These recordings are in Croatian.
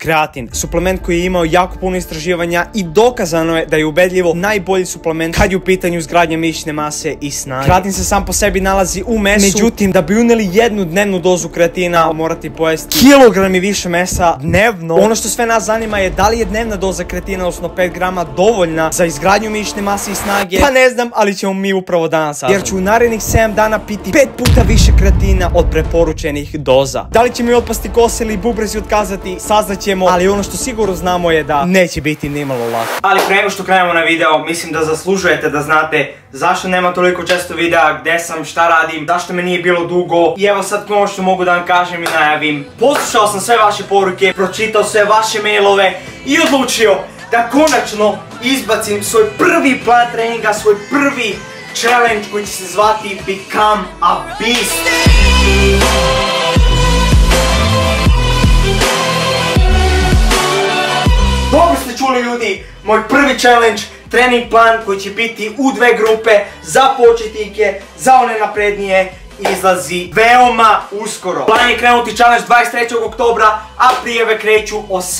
Kreatin, suplement koji je imao jako puno istraživanja i dokazano je da je ubedljivo najbolji suplement kad je u pitanju izgradnja mišićne mase i snage. Kreatin se sam po sebi nalazi u mesu, međutim da bi uneli jednu dnevnu dozu kreatina morate pojesti kilogrami više mesa dnevno. Ono što sve nas zanima je da li je dnevna doza kreatina, odnosno 5 grama, dovoljna za izgradnju mišićne mase i snage. Pa ne znam, ali ćemo mi upravo danas saznati. Jer ću u narednih 7 dana piti 5 puta više kreatina od preporučenih doza. Da li će mi otpasti kose ili bubrezi otkazati, saznaćemo, ali ono što sigurno znamo je da neće biti nimalo lako. Ali pre nego što krenemo na video, mislim da zaslužujete da znate zašto nema toliko često videa, gde sam, šta radim, zašto me nije bilo dugo. I evo sad ono što mogu da vam kažem i najavim. Poslušao sam sve vaše poruke, pročitao sve vaše mailove i odlučio da konačno izbacim svoj prvi plan treninga, svoj prvi challenge koji će se zvati Become a Beast. Dobro ste čuli ljudi, moj prvi challenge, trening plan koji će biti u 2 grupe, za početnike, za one naprednije, izlazi veoma uskoro. Plan je krenuti challenge 23. oktobra, a prijave kreću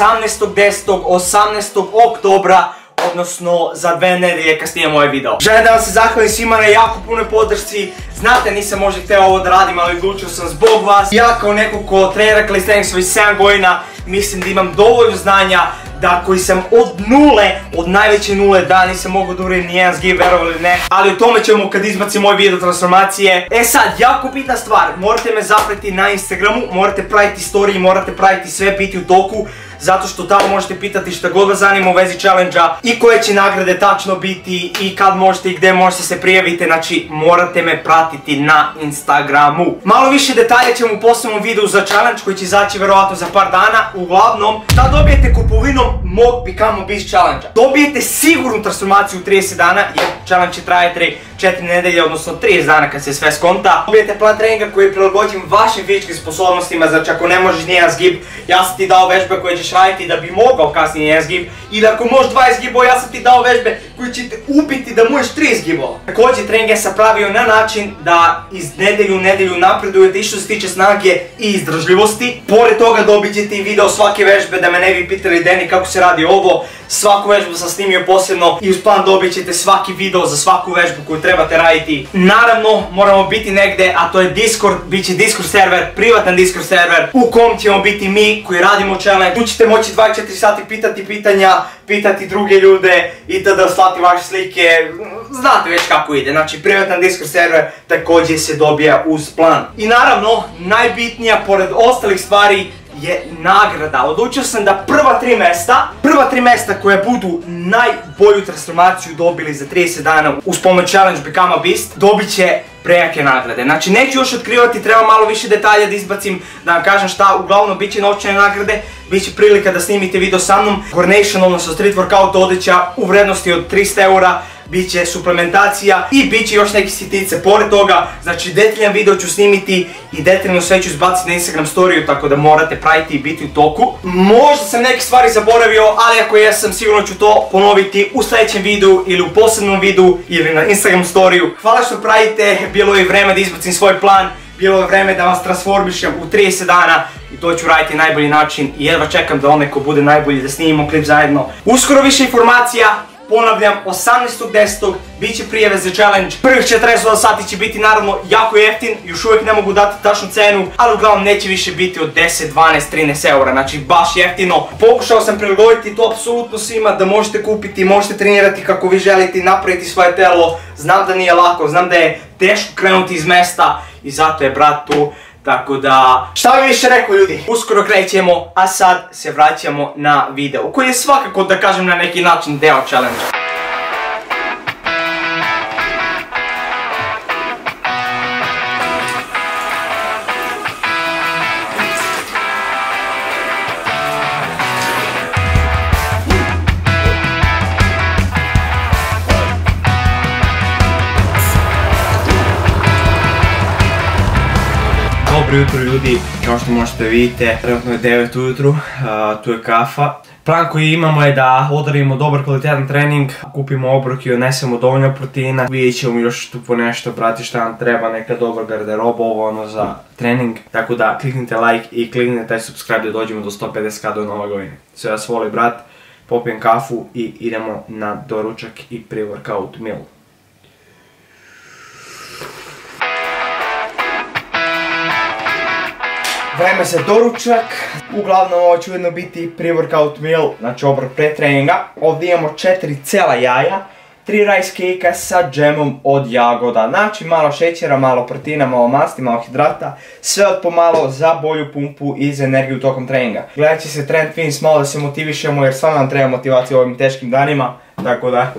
18.10. 18. oktobra, odnosno za 2 nedelje kad snimam ovaj video. Želim da vam se zahvalim svima na jako punoj podršci. Znate, nisam možda htio ovo da radim, ali odlučio sam zbog vas. Ja kao neko ko trenira calisthenics već 7 godina, mislim da imam dovoljno znanja da koji sam od nule, od najveće nule da nisam mogao da uradim nijedan zgib, verovali ili ne. Ali o tome ćemo kad izbacim moj video transformacije. E sad, jako bitna stvar, morate me zapratiti na Instagramu, morate praviti story, morate praviti sve, biti u toku. Zato što tamo možete pitati šta god vas zanima u vezi challenge-a i koje će nagrade tačno biti i kad možete i gde možete se prijaviti, znači morate me pratiti na Instagramu. Malo više detalja ćemo u posebnom videu za challenge koji će izaći verovatno za par dana. Uglavnom, šta dobijete kupovinom mog Become a Beast challenge-a? Dobijete sigurnu transformaciju u 30 dana jer challenge će trajati 4 nedelje, odnosno 30 dana kad se sve skonta. Dobijete plan treninga koji je prilagođen vašim fizičkim sposobnostima, znači ako ne možeš nijedan zgib, ja sam ti dao vežbe koje ćeš raditi da bi mogao kasnije nijedan zgib. Ili ako možeš 20 zgibova, ja sam ti dao vežbe koje će te ubiti da možeš 3 zgibova. Također trening sam pravio na način da iz nedelju u nedelju napredujete i što se tiče snage i izdržljivosti. Pored toga dobit ćete i video svake vežbe da me ne bi pitali Deni kako se radi ovo. Svaku vežbu sam snimio posebno i uz plan dobit ćete svaki video za svaku vežbu koju trebate raditi. Naravno, moramo biti negde, a to je Discord, bit će Discord server, privatan Discord server u kom ćemo biti mi koji radimo challenge. Tu ćete moći 24 sati pitati pitanja, pitati druge ljude i tada slati vaše slike, znate već kako ide. Znači, privatan Discord server također se dobija uz plan. I naravno, pored ostalih stvari, je nagrada. Odlučio sam da prva 3 mesta koja budu najbolju transformaciju dobili za 30 dana uz pomoć challenge Become a Beast, dobit će prejake nagrade. Znači neću još otkrivati, treba malo više detalja da izbacim, da vam kažem šta, uglavnom bit će novčane nagrade, bit će prilika da snimite video sa mnom, Gornation, odnosno street workout odeća u vrednosti od 300 eura, bit će suplementacija i bit će još neke sitnice pored toga. Znači detaljan video ću snimiti i detaljno sve ću izbaciti na Instagram storiju, tako da morate pratiti i biti u toku. Možda sam neke stvari zaboravio, ali ako jesam, sigurno ću to ponoviti u sljedećem videu ili u posebnom videu ili na Instagram storiju. Hvala što pratite, bilo je vreme da izbacim svoj plan, bilo je vreme da vas transformišem u 30 dana i to ću raditi na najbolji način i jedva čekam da onaj ko bude najbolji da snimimo klip zajedno. Uskoro više informacija. Ponavljam, 18.10. bit će prijave za challenge. Prvih 48 sati će biti naravno jako jeftin, još uvijek ne mogu dati tačnu cenu, ali uglavnom neće više biti od 10, 12, 13 eura, znači baš jeftino. Pokušao sam prilagoditi to apsolutno svima da možete kupiti, možete trenirati kako vi želite i napraviti svoje telo. Znam da nije lako, znam da je teško krenuti iz mesta i zato je brat tu. Tako da, šta bi više rekao ljudi, uskoro krećemo, a sad se vraćamo na video koji je svakako, da kažem, na neki način deo challenge-a. Dobro jutro ljudi, kao što možete vidite, trenutno je 9 ujutru, tu je kafa. Plan koji imamo je da odarimo dobar kvalitetan trening, kupimo obrok i odnesemo dovoljno proteina. Vidjet ćemo još tu po nešto, brati, šta nam treba, neka dobra garderoba, ovo ono za trening. Tako da kliknite like i kliknite taj subscribe da dođemo do 150k do nove godine. Sve vas voli brat, popijem kafu i idemo na doručak i pre-workout meal. Vreme za doručak, uglavnom ovo će ujedno biti pre-workout meal, znači obrok pre treninga. Ovdje imamo 4 cijela jaja, 3 rice cake sa džemom od jagoda. Znači malo šećera, malo proteina, malo masti, malo hidrata, sve od pomalo za bolju pumpu i za energiju tokom treninga. Gledat će se Trend Twins malo da se motivišemo jer stvarno nam treba motivacija u ovim teškim danima, tako da...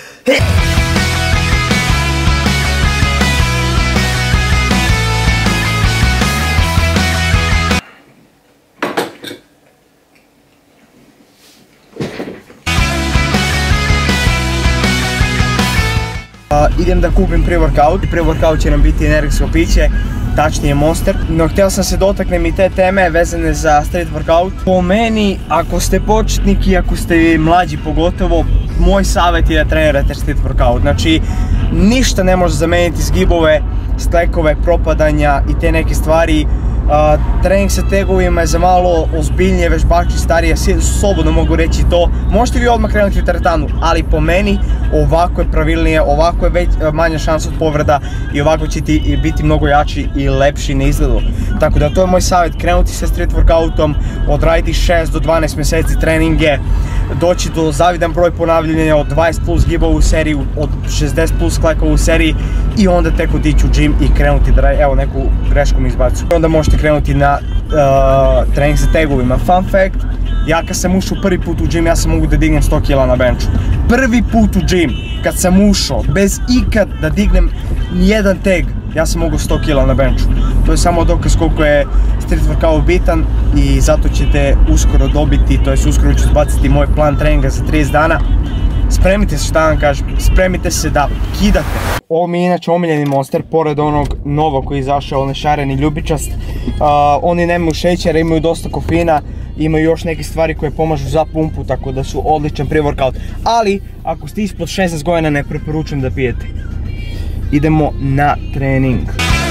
Idem da kupim pre-workout. Pre-workout će nam biti energetsko piće, tačnije Monster. No htio sam se dotaknem i te teme vezane za street workout. Po meni, ako ste početnik i ako ste mlađi pogotovo, moj savjet je da trenirate street workout. Znači, ništa ne može zameniti zgibove, stekove, propadanja i te neke stvari. Trening sa tegovima je za malo ozbiljnije vežbači, starije, slobodno mogu reći to. Možete vi odmah krenuti u teretanu, ali po meni ovako je pravilnije, ovako je već manja šansa od povreda i ovako će ti biti mnogo jači i lepši na izgledu. Tako da to je moj savjet, krenuti sa street workoutom, odraditi 6 do 12 mjeseci treninge, doći do zavidan broj ponavljanja od 20 plus gibova u seriji, od 60 plus klekova u seriji i onda tek otići u gym i krenuti da evo neku grešku mi izbacu. Onda možete krenuti na trening sa tegovima. Fun fact, ja kad sam ušao prvi put u gym, ja sam mogu da dignem 100 kg na benchu. Prvi put u gym, kad sam ušao, bez ikad da dignem nijedan teg, ja sam mogu 100 kg na benchu. To je samo dokaz koliko je street workout bitan i zato ćete uskoro dobiti, to jest uskoro ću zbaciti moj plan treninga za 30 dana. Spremite se, šta vam kažem, spremite se da kidate. Ovo mi je inače omiljeni Monster, pored onog novog koji je izašao, onaj šareni ljubičast. Oni nemaju šećera, imaju dosta kofeina, imaju još neke stvari koje pomažu za pumpu, tako da su odličan pre-workout. Ali, ako ste ispod 16 godina, ne preporučujem da pijete. Idemo na trening.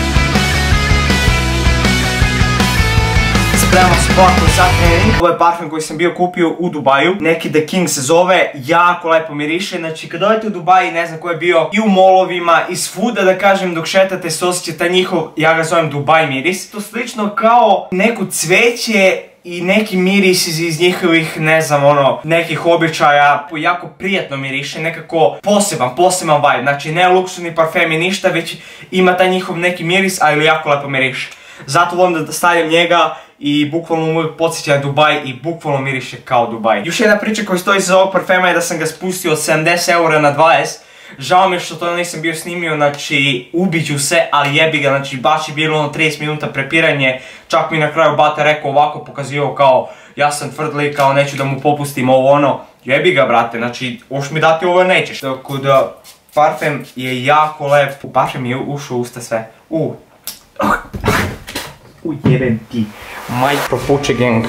Spremamo se polako za trening. Ovo je parfum koji sam bio kupio u Dubaju. Neki The King se zove, jako lepo miriše. Znači kad odete u Dubai, ne znam ko je bio, i u molovima, i svuda da kažem, dok šetate se osjeća taj njihov, ja ga zovem Dubai miris. To slično kao neko cveće i neki miris iz njihovih, ne znam, ono, nekih običaja, jako prijatno miriše, nekako poseban vibe. Znači ne luksusni parfemi, ništa, već ima taj njihov neki miris, ali jako lepo miriše. Zato volim da stavljam njega i bukvalno mu podsjeća na Dubaj i bukvalno miriše kao Dubaj. Još jedna priča koja stoji iza ovog parfema je da sam ga spustio od 70 € na 20. Žao mi je što to nisam bio snimio, znači ubiću se, ali jebi ga, znači baš je bilo ono 30 minuta prepiranje. Čak mi na kraju bata rekao ovako, pokazivao kao ja sam tvrdli, kao neću da mu popustim ovo ono. Jebi ga brate, znači hoš mi dati ovo nećeš. Tako da parfem je jako lep, parfem mi je ušao u usta sve. Ujebem ti. Micro Puče Gang.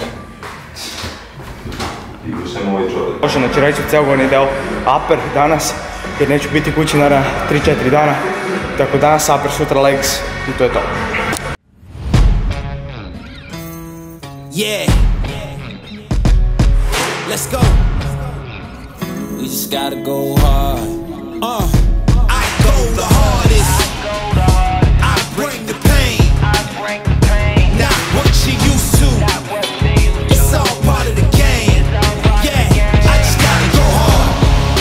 Možem, znači reći u celogorni deo upper danas, jer neću biti kući na 3-4 dana. Tako danas upper, sutra legs i to je to. Yeah. Let's go. We just gotta go hard. I go the hardest. I bring the pain. Not what you used to. It's all part of the game. Yeah, I just gotta go hard.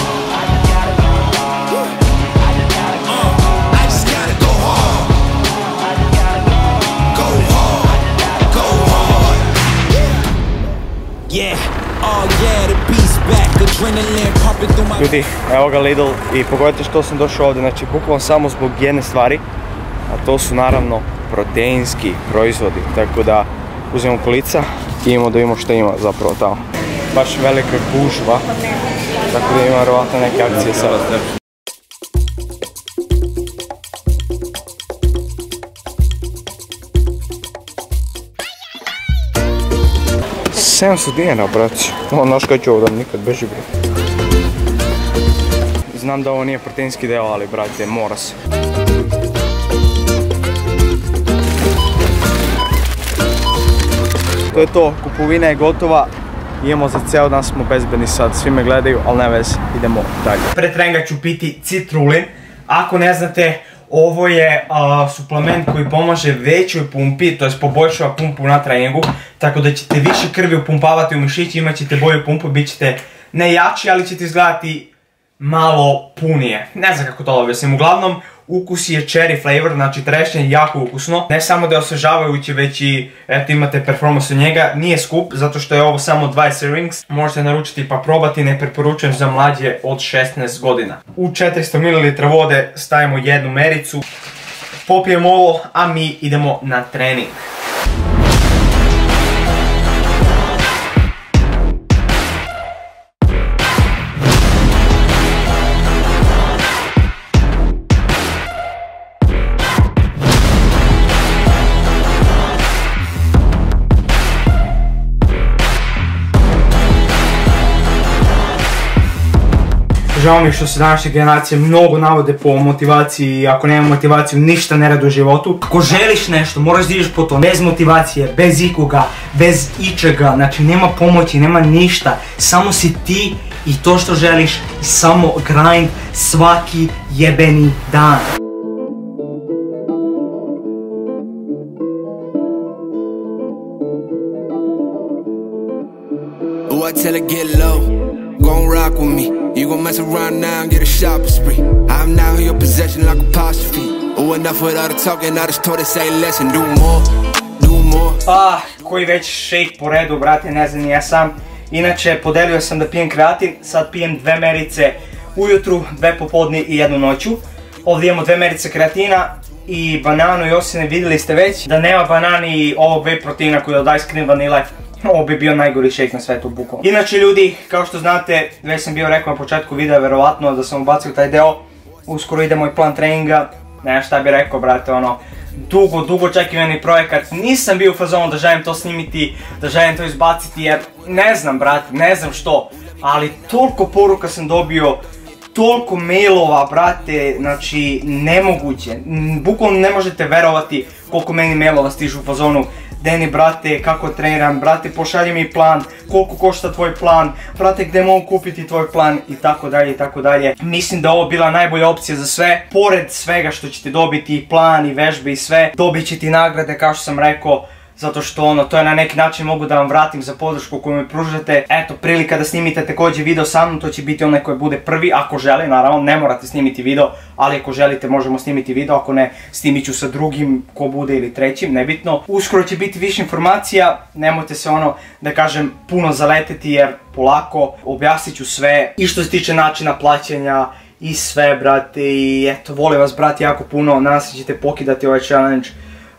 I just gotta go hard. Go hard. Go hard. Yeah. Oh yeah, the beast back. Adrenaline pumping through my... Ljudi, evo ga Lidl i pogledajte što sam došao ovdje. Znači, bukvalno samo zbog jedne stvari. A to su naravno proteinski proizvodi, tako da uzmemo kolica i imamo da imamo što ima zapravo tamo. Baš velika gužva, tako da ima vjerovatno neke akcije sada. 700 dinara, braći. Znaš kaj ću ovo da mi nikad beži, brate. Znam da ovo nije proteinski deo, ali, brate, mora se. To je to, kupovina je gotova. Idemo za ceo dan, smo bezbedni sad, svi me gledaju, ali ne veze, idemo dalje. Pre treninga ću piti citrulin. Ako ne znate, ovo je suplement koji pomaže većoj pumpi, to jest poboljšava pumpu na treningu, tako da ćete više krvi upumpavati u mišići, imat ćete bolju pumpu, bit ćete ne jači, ali ćete izgledati malo punije. Ne znam kako to objasnim, uglavnom ukus je cherry flavor, znači trešnje je jako ukusno. Ne samo da je osvežavajući, već i eto imate performans od njega. Nije skup, zato što je ovo samo 20 servings. Možete naručiti pa probati, ne preporučujem za mlađe od 16 godina. U 400 ml vode stavimo jednu mericu, popijemo ovo, a mi idemo na trening. Žao mi što se današnje generacije mnogo navode po motivaciji i ako nema motivaciju ništa ne radi u životu. Ako želiš nešto moraš da ideš po to, bez motivacije, bez ikoga, bez ičega, znači nema pomoći, nema ništa. Samo si ti i to što želiš i samo grind svaki jebeni dan. Gon' rock with me. You gon' mess around now and get a shopping spree. I'm now in your possession like apostrophe. Oh, enough with all the talking, I just told it say less and do more, do more. Koji već shake po redu, brate, ne znam ni ja sam. Inače, podelio sam da pijem kreatin, sad pijem 2 merice ujutru, 2 popodne i 1 noću. Ovdje imamo 2 merice kreatina i bananu i osine, vidjeli ste već. Da nema banani i ovog whey proteina koji je od Ice Cream Vanille, ovo bi bio najgori shake na svetu, bukvalno. Inače ljudi, kao što znate, već sam bio rekao na početku videa, verovatno da sam ubacio taj deo. Uskoro ide moj plan treninga, ne znam šta bi rekao, brate, ono, dugo očekivani projekat. Nisam bio u fazonu da želim to snimiti, da želim to izbaciti jer ne znam, brate, ne znam što. Ali toliko poruka sam dobio, toliko mailova, brate, znači nemoguće. Bukvalno ne možete verovati koliko meni mailova stižu u fazonu. Deni, brate, kako treniram, brate, pošalji mi plan, koliko košta tvoj plan, brate, gdje mogu kupiti tvoj plan i tako dalje i tako dalje. Mislim da ovo bila najbolja opcija za sve. Pored svega što ćete dobiti, i plan i vežbe i sve, dobit ćete i nagrade kao što sam rekao. Zato što ono, to je na neki način mogu da vam vratim za podršku koju mi pružate. Eto, prilika da snimite također video sa mnom, to će biti onaj koji bude prvi, ako želi, naravno, ne morate snimiti video, ali ako želite možemo snimiti video, ako ne, snimit ću sa drugim, ko bude ili trećim, nebitno. Uskoro će biti više informacija, nemojte se ono, da kažem, puno zaleteti jer polako objasnit ću sve. I što se tiče načina plaćanja i sve, brate, i eto, volim vas, brate, jako puno, nadam se ćete pokidati ovaj challenge.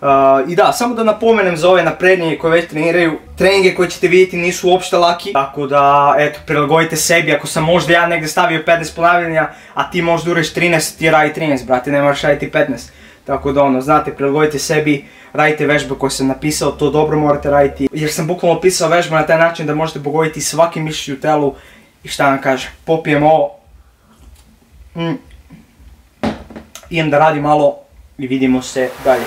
I da, samo da napomenem za ove naprednije koje već treniraju, treninge koje ćete vidjeti nisu uopšte laki, tako da, eto, prilagodite sebi. Ako sam možda ja negdje stavio 15 ponavljanja, a ti možda ureš 13, ti radi 13, brate, ne moraš raditi 15. Tako da ono, znate, prilagodite sebi, radite vežbe koje sam napisao, to dobro morate raditi. Jer sam bukvalno opisao vežbe na taj način da možete pogoditi svaki mišić u telu. I šta vam kažem, popijem ovo. Idem da radim malo i vidimo se dalje.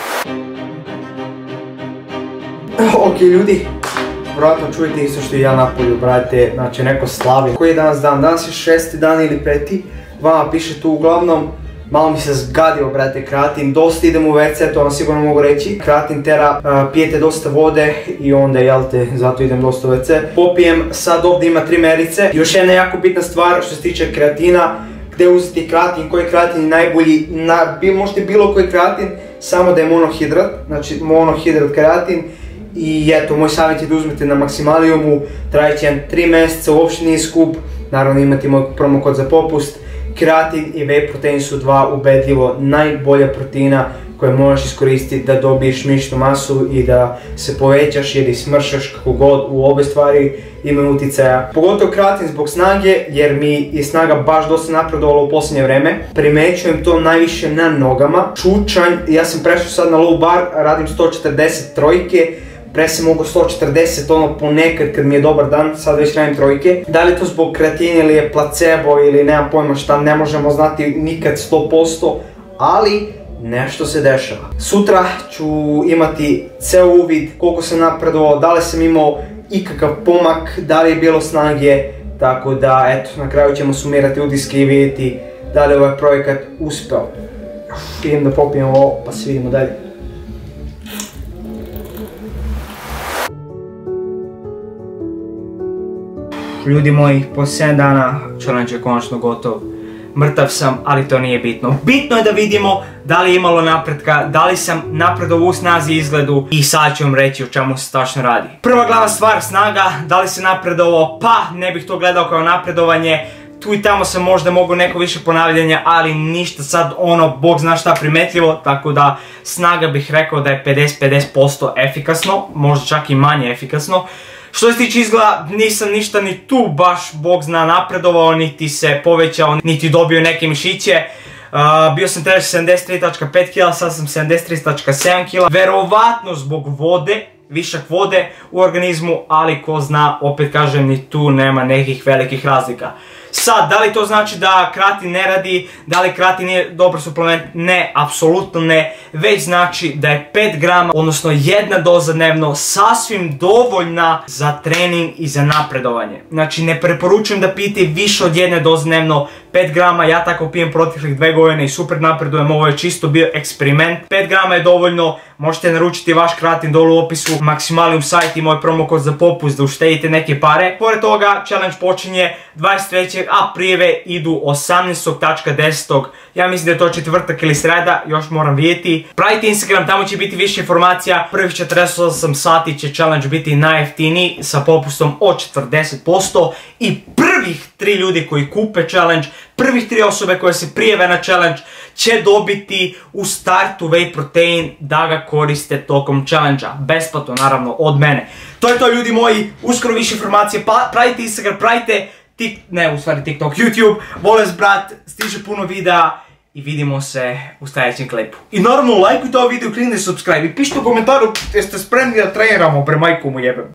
Ok ljudi, vjerojatno čujete isto što i ja napolju, brate, znači neko slavi. Koji je danas dan? Danas je 6. dan ili 5. Vama piše tu uglavnom, malo mi se zgadio, brate, kreatin, dosta idem u WC, to vam sigurno mogu reći. Kreatin tera, pijete dosta vode i onda, jel te, zato idem dosta u WC. Popijem, sad ovdje ima 3 merice. Još jedna jako bitna stvar što se tiče kreatina, gdje uzeti kreatin, koji kreatin je najbolji, možete bilo koji kreatin, samo da je monohidrat, znači monohidrat kreatin. I eto, moj savjet je da uzmete na maksimalijumu, trajit će 3 mjeseca, uopšte nije skup, naravno imate moj promokod za popust. Kreatin i whey protein su dva ubedljivo najbolja proteina koje možeš iskoristiti da dobiješ mišićnu masu i da se povećaš ili smršaš, kako god, u obe stvari imaju uticaja. Pogotovo kreatin zbog snage, jer mi je snaga baš dosta napredovala u posljednje vreme. Primećujem to najviše na nogama. Čučanj, ja sam prešao sad na low bar, radim 140 trojke, Presem mogu 140 ono ponekad kad mi je dobar dan, sad već radim trojke. Da li je to zbog kreatine ili je placebo ili nemam pojma šta, ne možemo znati nikad 100%, ali nešto se dešava. Sutra ću imati ceo uvid koliko sam napredovao, da li sam imao ikakav pomak, da li je bilo snage, tako da eto, na kraju ćemo sumirati utiske i vidjeti da li je ovaj projekat uspeo. Idem da popijem ovo pa se vidimo dalje. Ljudi moji, po 7 dana challenge je konačno gotov. Mrtav sam, ali to nije bitno. Bitno je da vidimo da li je imalo napretka, da li sam napredovao u snazi i izgledu i sad ću vam reći o čemu se tačno radi. Prva glavna stvar, snaga, da li se napredovao, pa ne bih to gledao kao napredovanje. Tu i tamo sam možda mogao neko više ponavljanja, ali ništa sad ono, bog zna šta primetljivo, tako da snaga bih rekao da je 50% efikasno, možda čak i manje efikasno. Što se tiče izgleda, nisam ništa ni tu baš bog zna napredovao, niti se povećao, niti dobio neke mišiće. Bio sam treći 73.5 kg, sad sam 73.7 kg. Verovatno zbog vode, višak vode u organizmu, ali ko zna, opet kažem, ni tu nema nekih velikih razlika. Sad, da li to znači da kreatin ne radi, da li kreatin nije dobar suplement? Ne, apsolutno ne, već znači da je 5 grama, odnosno 1 doza dnevno sasvim dovoljna za trening i za napredovanje. Znači, ne preporučujem da pijete više od 1 doze dnevno, 5 grama, ja tako pijem proteklih 2 godine i super napredujem, ovo je čisto bio eksperiment. 5 grama je dovoljno, možete naručiti vaš kreatin dole u opisu, Maximalium sajt i moj promokod za popust da uštedite neke pare. Pored toga, challenge počinje 23. a prijave idu 18.10. Ja mislim da je to četvrtak ili sreda, još moram vidjeti. Pratite Instagram, tamo će biti više informacija. Prvih 48 sati će challenge biti najjeftiniji sa popustom od 40% i prvih 3 ljudi koji kupe challenge, prvih 3 osobe koje se prijave na challenge će dobiti u startu whey protein da ga koriste tokom challenge-a. Besplatno naravno od mene. To je to ljudi moji, uskoro više informacije, pratite Instagram, pratite TikTok, YouTube, Voles brat, stiže puno videa i vidimo se u sljedećem klipu. I naravno lajkujte ovaj video, kliknite subscribe i pišite u komentaru jeste spremni da treniramo, bre majku mu jebem.